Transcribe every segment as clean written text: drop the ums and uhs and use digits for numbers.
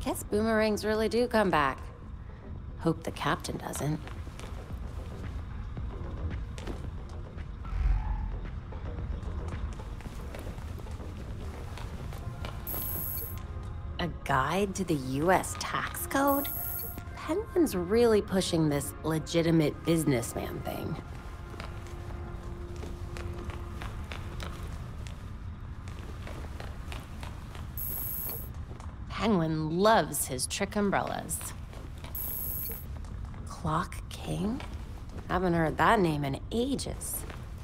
Guess boomerangs really do come back. Hope the captain doesn't. A guide to the US tax code? Penguin's really pushing this legitimate businessman thing. Penguin loves his trick umbrellas. Clock King? Haven't heard that name in ages.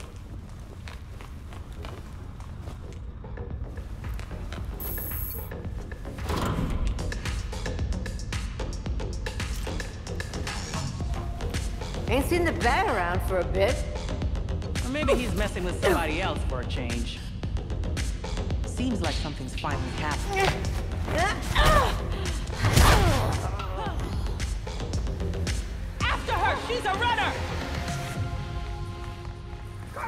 Ain't seen the bat around for a bit. Or maybe he's messing with somebody else for a change. Seems like something's finally happening. After her! She's a runner! Don't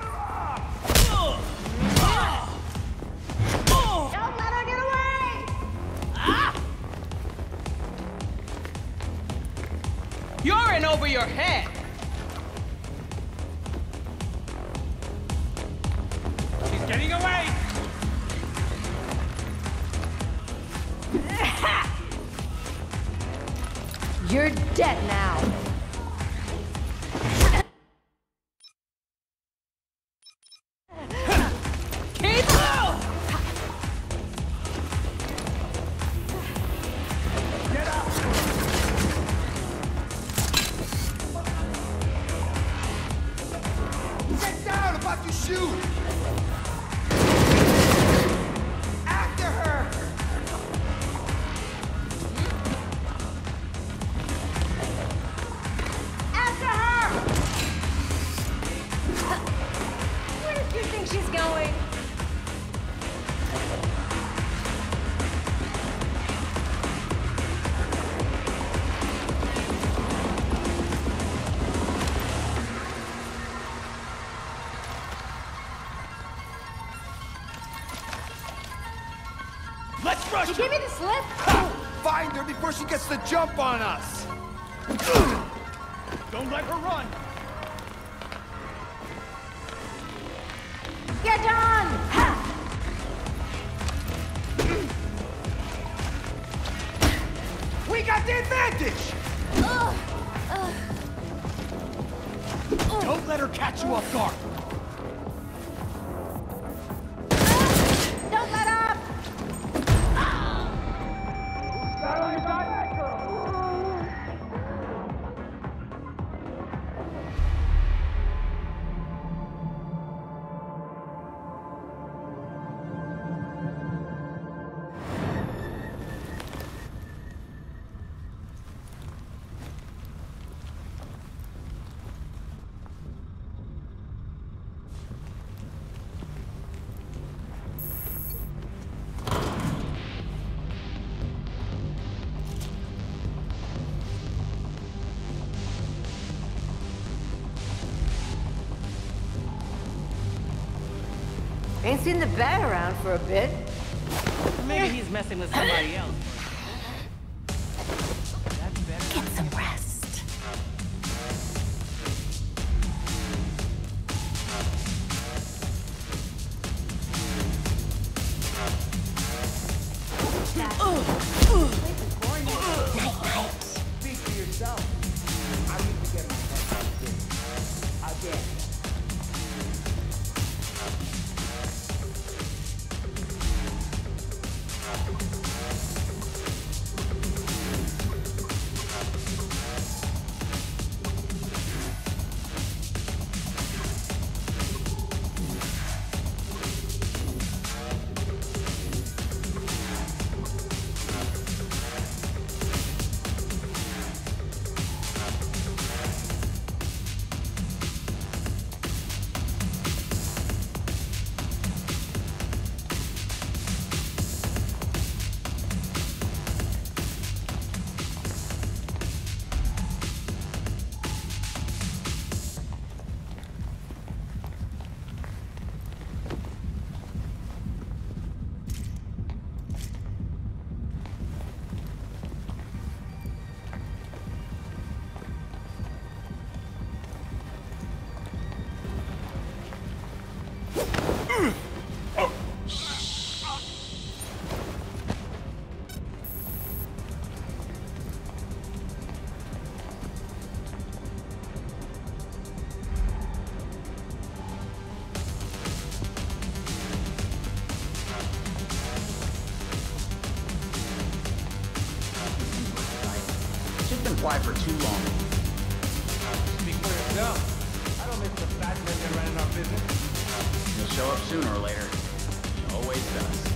let her get away! You're in over your head! She's getting away! You're dead now. Get down! About to shoot! After her! After her! Where do you think she's going? Let's rush her! Give me the slip! Find her before she gets the jump on us! Don't let her run! Get on! We got the advantage! Don't let her catch you off guard! Don't let up! Got on your back, girl! Ain't seen the bat around for a bit. Maybe he's messing with somebody else. That's better. Get some rest. Night-night. Speak for yourself. I need to get my head out of this. Again. quiet for too long. Speak for yourself. I don't miss the fat men running our business. He'll show up sooner or later. He always does.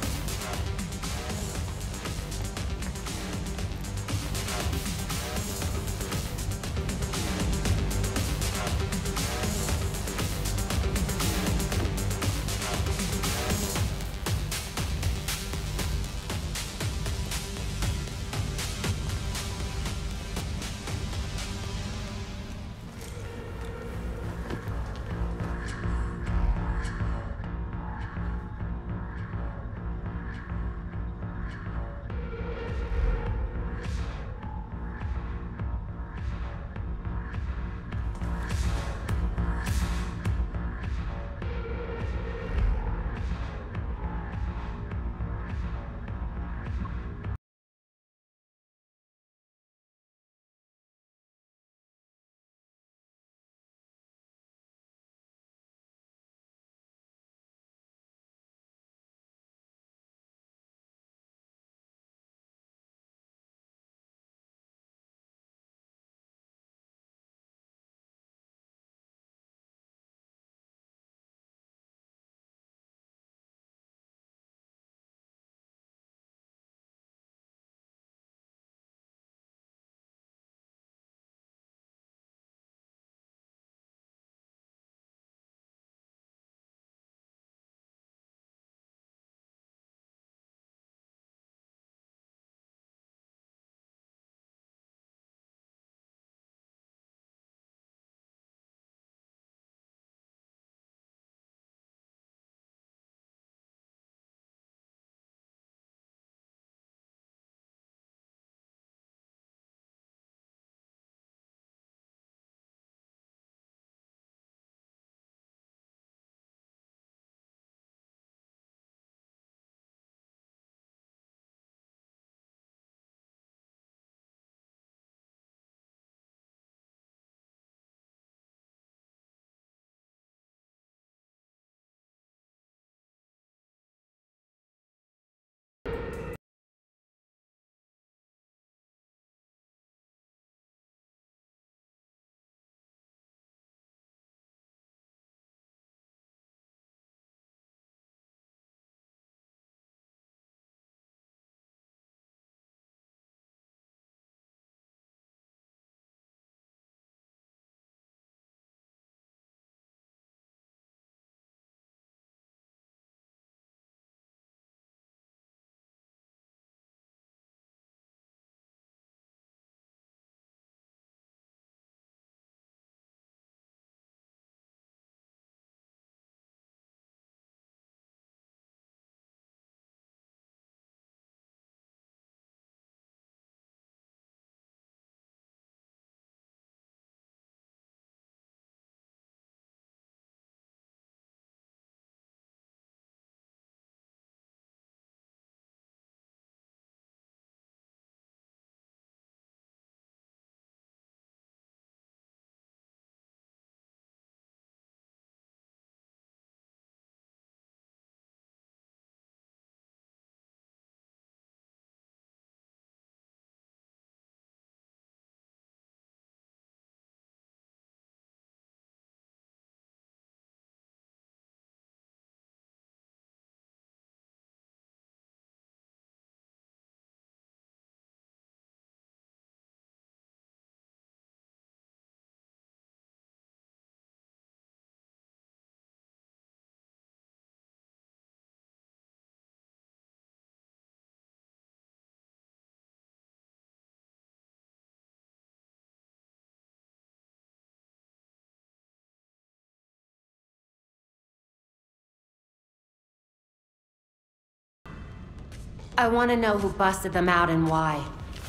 I want to know who busted them out and why.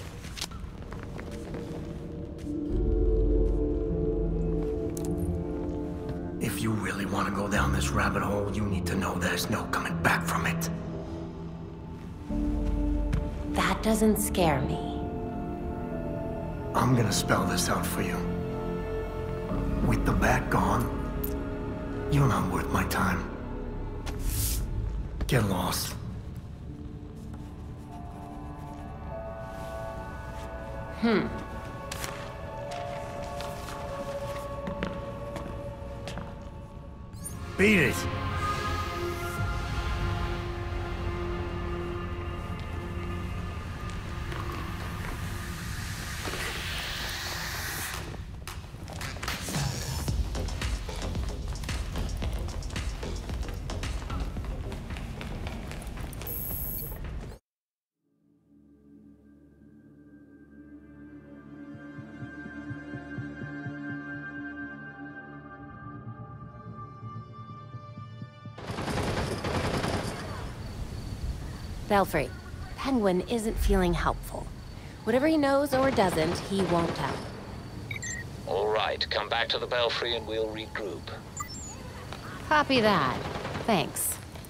If you really want to go down this rabbit hole, you need to know there's no coming back from it. That doesn't scare me. I'm gonna spell this out for you. With the bat gone, you're not worth my time. Get lost. Beat it! Belfry, Penguin isn't feeling helpful. Whatever he knows or doesn't, he won't tell. All right, come back to the Belfry and we'll regroup. Copy that. Thanks.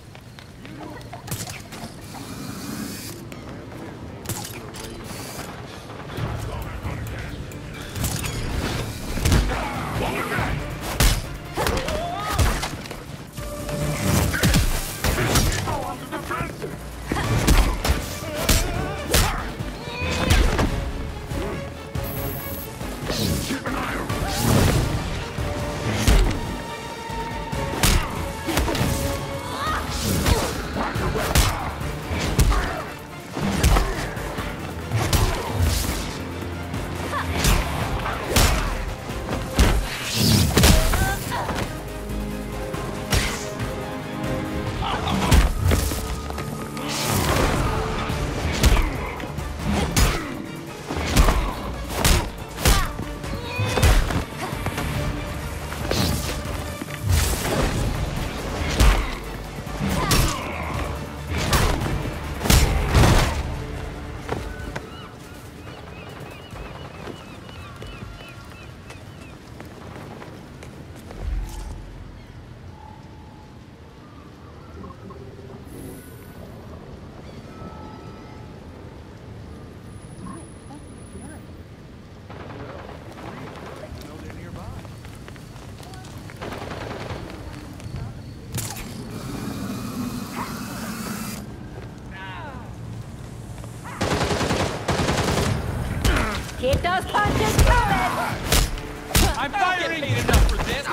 Keep those punches coming! I'm not getting paid enough for this!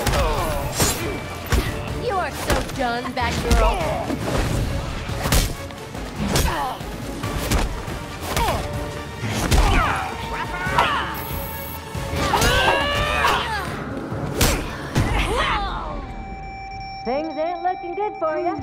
You are so done, Batgirl. Things ain't looking good for you.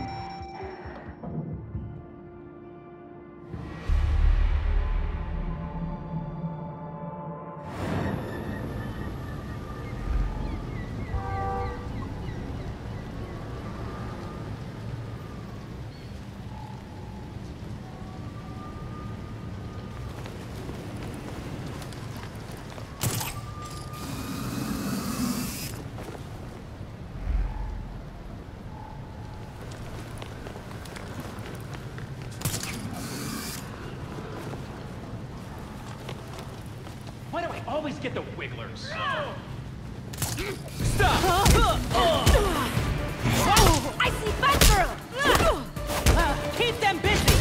Why do I always get the wigglers? I see Batgirl! Keep them busy!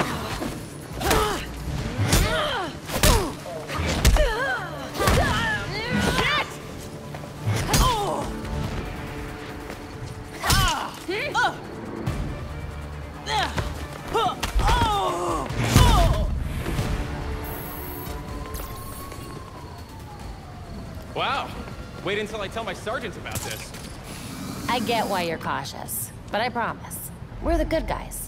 Wow. Wait until I tell my sergeants about this. I get why you're cautious, but I promise, we're the good guys.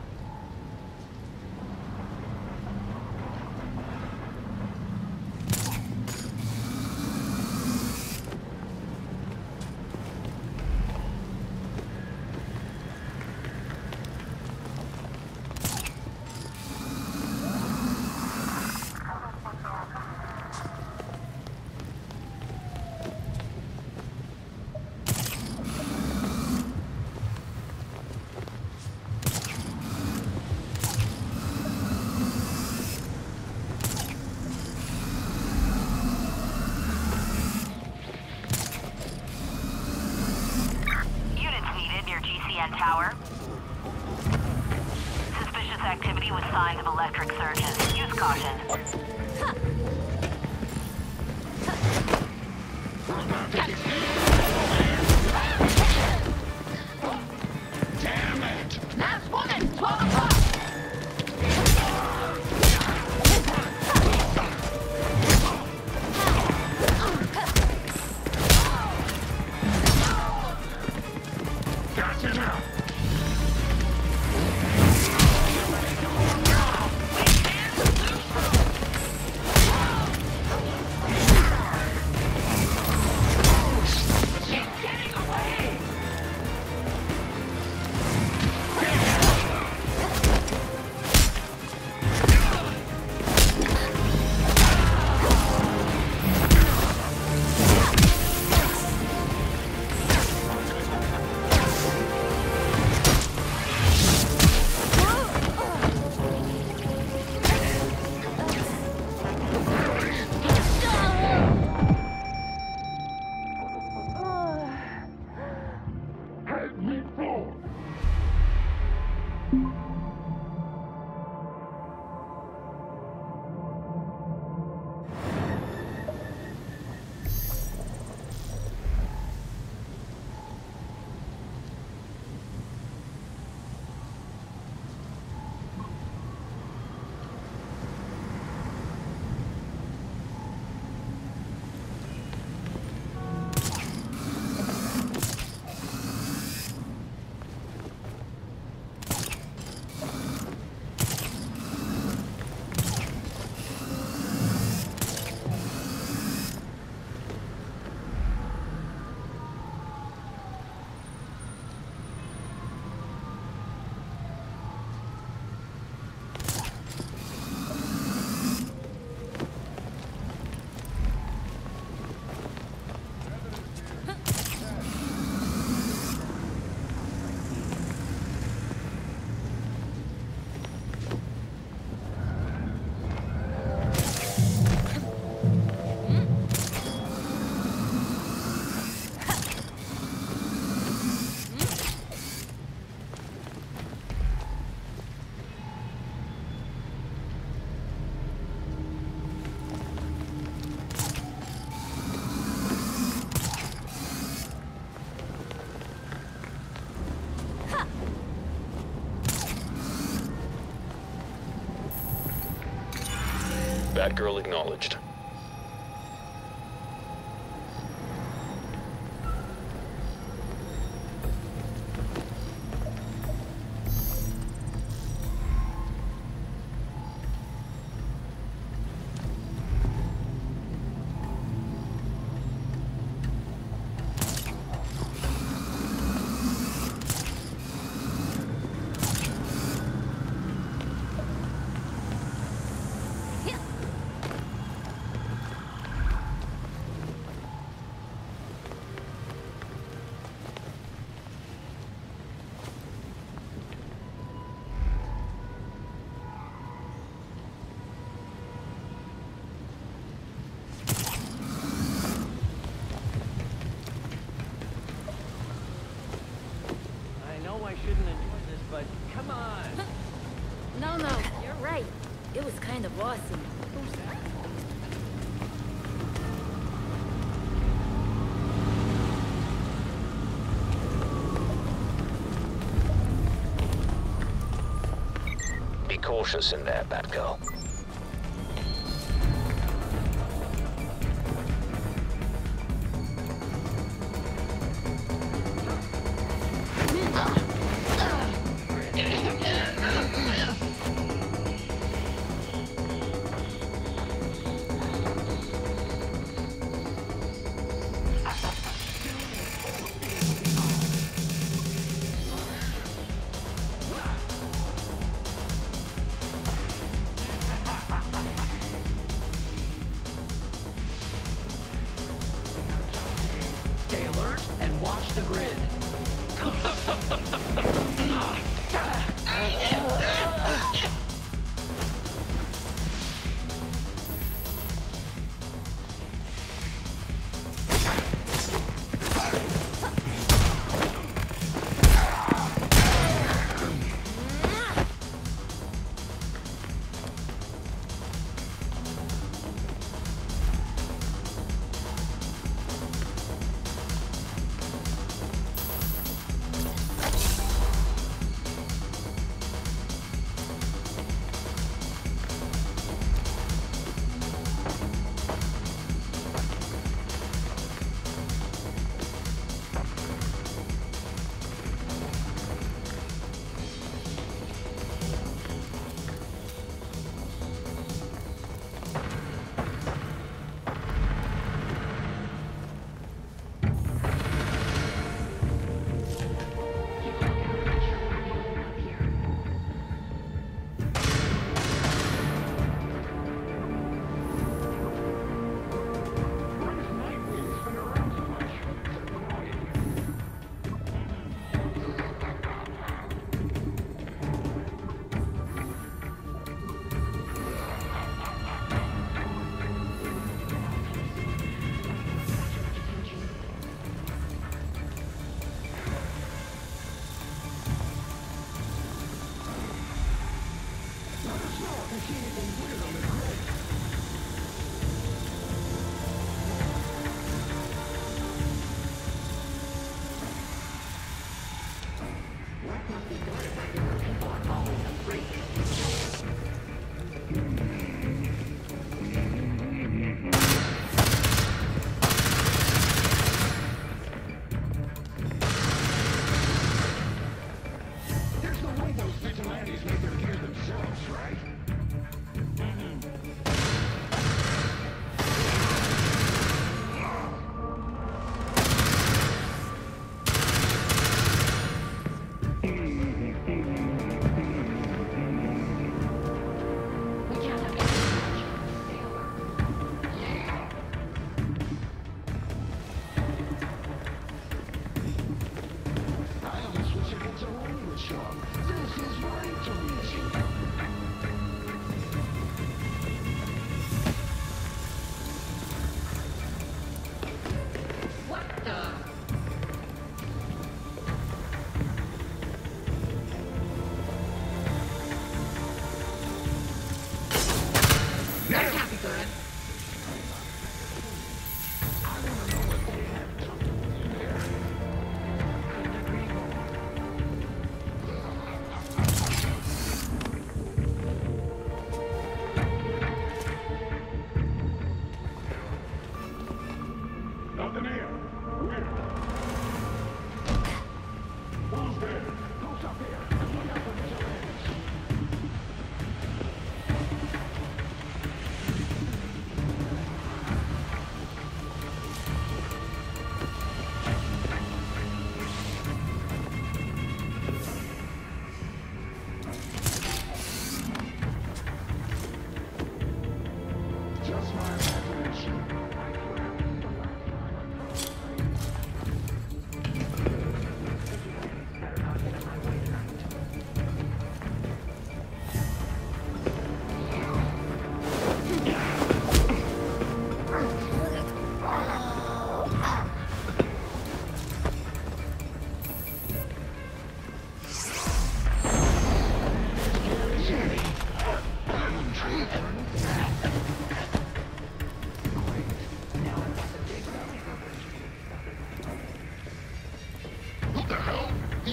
Tower. Suspicious activity with signs of electric surges. Use caution. Batgirl acknowledged. I shouldn't enjoy this, but come on. No, you're right. It was kind of awesome. Who's that? Be cautious in there, Batgirl. Stay alert and watch the grid.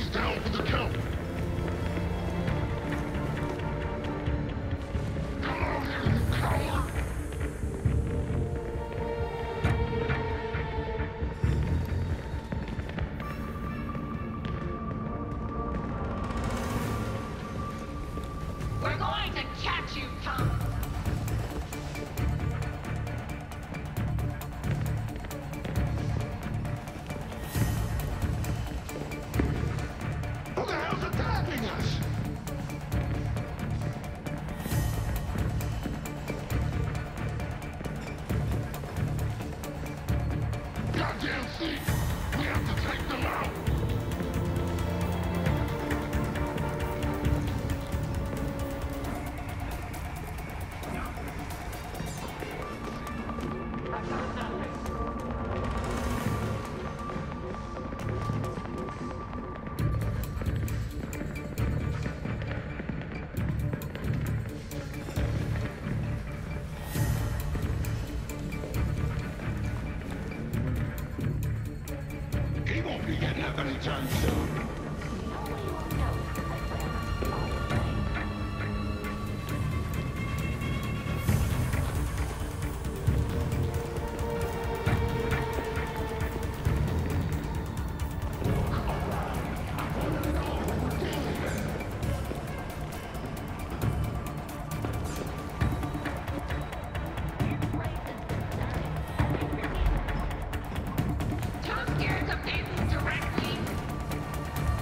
down for the count. Come on here, you coward! We're going to catch you, Tom. Who the hell's attacking us? Goddamn Singh! We have to take them out! He won't be getting up anytime soon. Tom scares the people directly.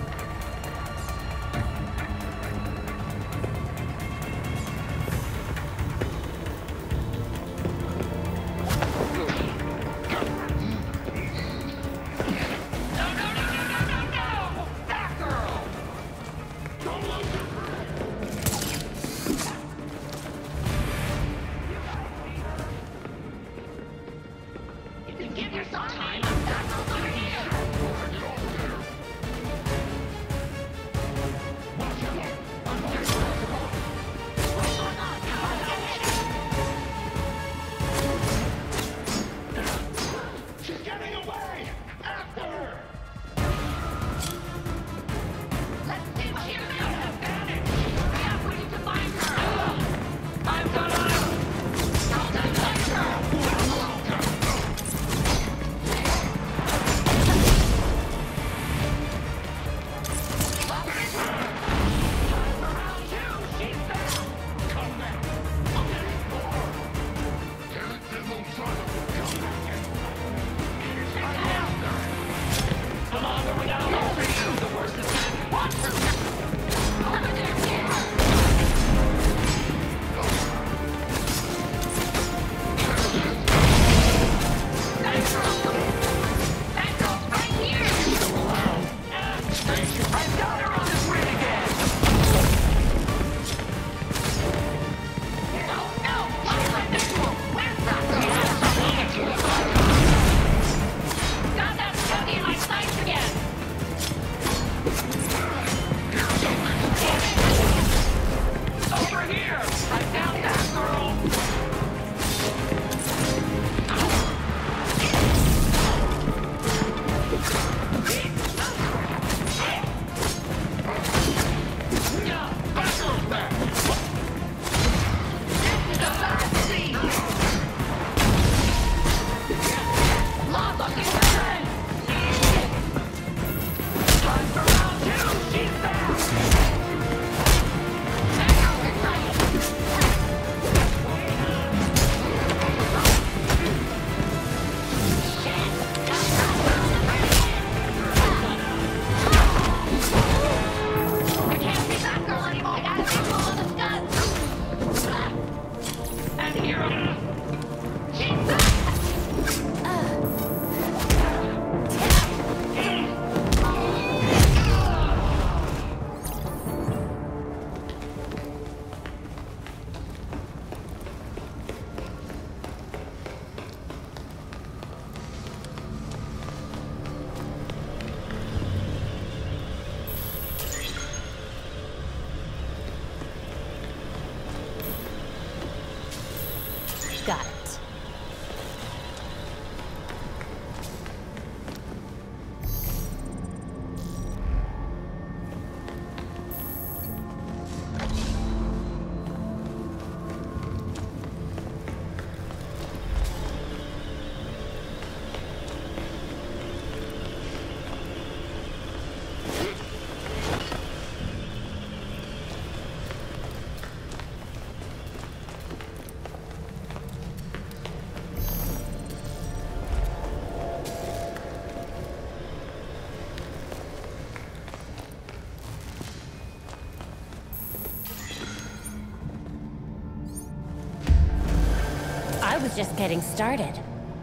just getting started.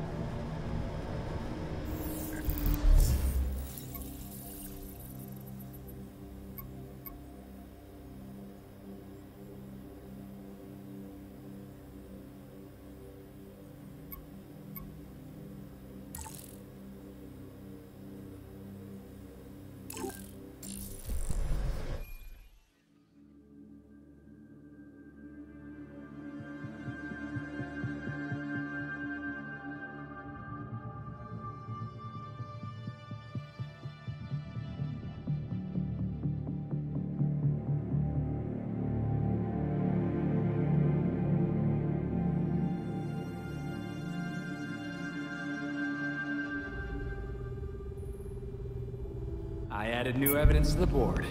I added new evidence to the board.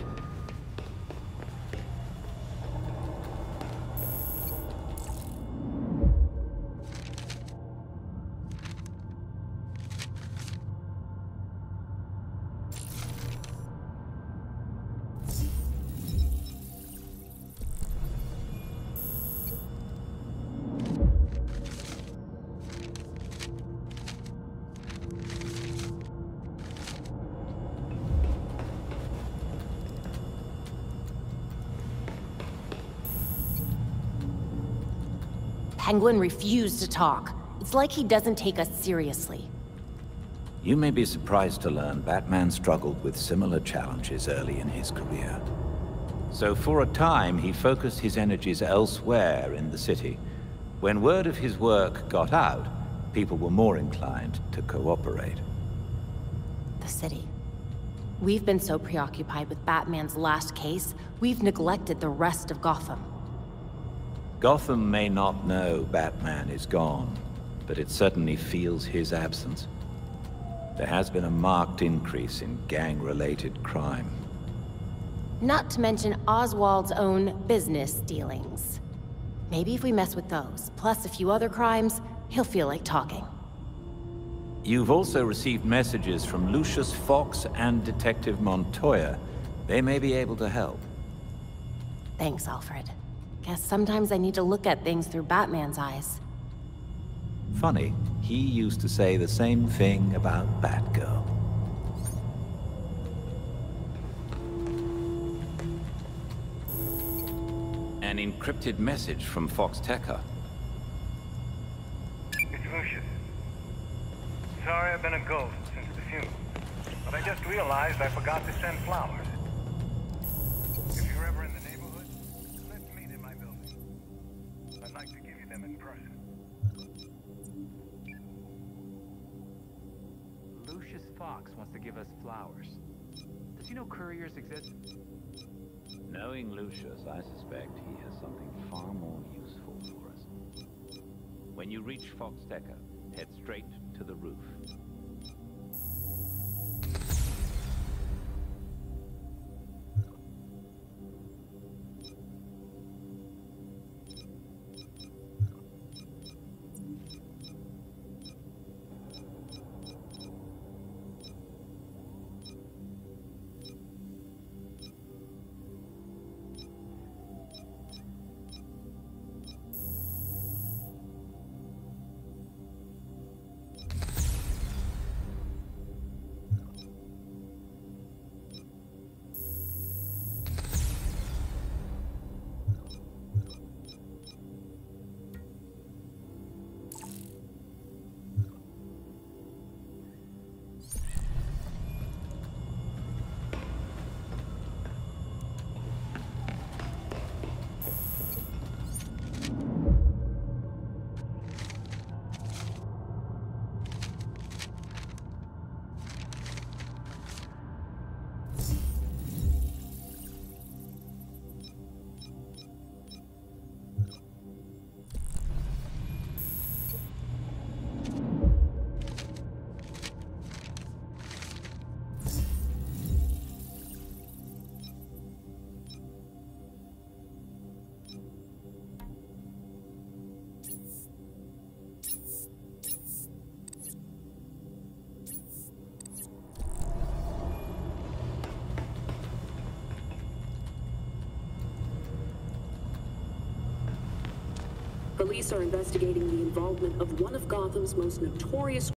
Penguin refused to talk. It's like he doesn't take us seriously. You may be surprised to learn Batman struggled with similar challenges early in his career. So for a time, he focused his energies elsewhere in the city. When word of his work got out, people were more inclined to cooperate. The city. We've been so preoccupied with Batman's last case, we've neglected the rest of Gotham. Gotham may not know Batman is gone, but it certainly feels his absence. There has been a marked increase in gang-related crime. Not to mention Oswald's own business dealings. Maybe if we mess with those, plus a few other crimes, he'll feel like talking. You've also received messages from Lucius Fox and Detective Montoya. They may be able to help. Thanks, Alfred. Guess sometimes I need to look at things through Batman's eyes. Funny, he used to say the same thing about Batgirl. An encrypted message from Fox Tekka. It's Lucius. Sorry I've been a ghost since the funeral, but I just realized I forgot to send flowers. If you're ever in the neighborhood, let's meet in my building. I'd like to give you them in person. Lucius Fox wants to give us flowers. Does he know couriers exist? Knowing Lucius, I suspect he has something far more useful for us. When you reach Fox Tekka, head straight to the roof. Police are investigating the involvement of one of Gotham's most notorious